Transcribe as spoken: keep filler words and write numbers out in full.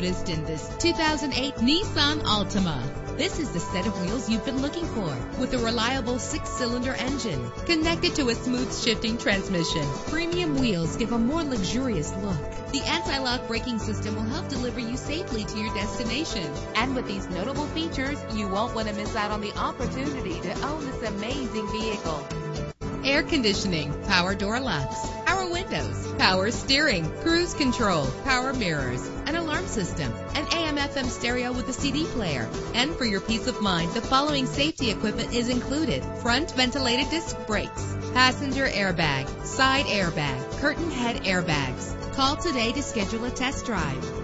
noticed in this two thousand eight Nissan Altima. This is the set of wheels you've been looking for, with a reliable six-cylinder engine connected to a smooth shifting transmission. Premium wheels give a more luxurious look. The anti-lock braking system will help deliver you safely to your destination. And with these notable features, you won't want to miss out on the opportunity to own this amazing vehicle. Air conditioning, power door locks, power windows, power steering, cruise control, power mirrors, an alarm system, an A M F M stereo with a C D player. And for your peace of mind, the following safety equipment is included: front ventilated disc brakes, passenger airbag, side airbag, curtain head airbags. Call today to schedule a test drive.